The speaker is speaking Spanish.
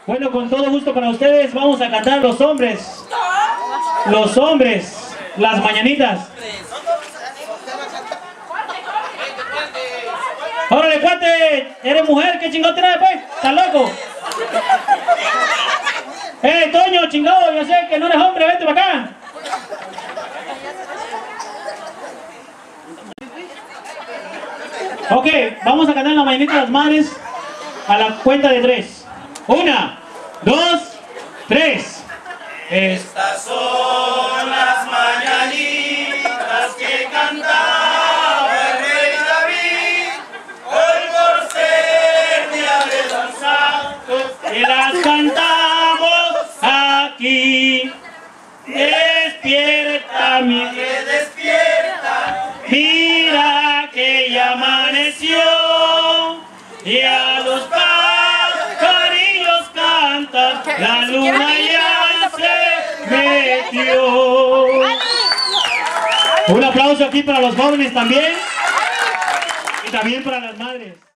Bueno, con todo gusto para ustedes vamos a cantar los hombres. Los hombres, las mañanitas. ¡Órale, cuate! ¿Eres mujer? ¿Qué chingado tienes después? ¿Estás loco? Toño, chingado! Yo sé que no eres hombre, vete para acá. Ok, vamos a cantar la mañanita de las madres a la cuenta de 3. 1, 2, 3. Estas son las mañanitas que cantaba el rey David, hoy por ser día de los santos, Y las cantamos aquí. Despierta, mi que despierta, mira que ya amaneció. Y a los pajarillos cantan, la luna ya se metió. Un aplauso aquí para los jóvenes también. Y también para las madres.